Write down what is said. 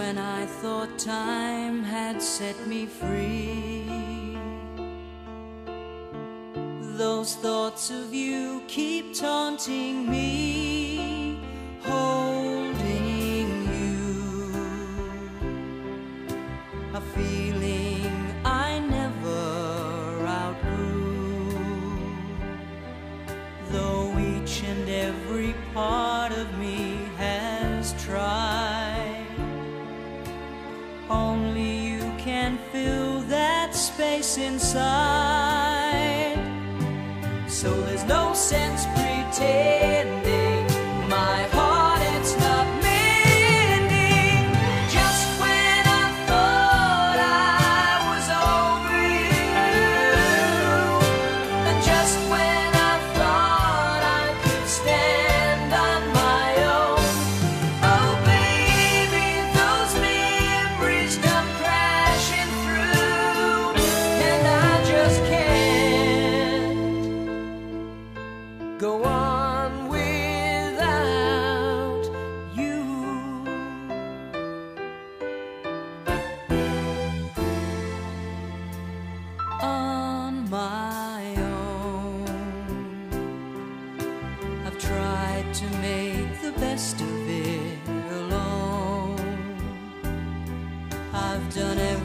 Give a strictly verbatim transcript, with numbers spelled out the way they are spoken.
when I thought time had set me free. Those thoughts of you keep taunting me, holding you, a feeling I never outgrew. Though each and every part of me has tried, only you can fill that space inside. So there's no sense pretending my heart it's not mending. Just when I thought I was over you, and just when I thought I could stand on my own, oh baby, those memories come crashing through, and I just can't go on without you. On my own, I've tried to make the best of it alone. I've done everything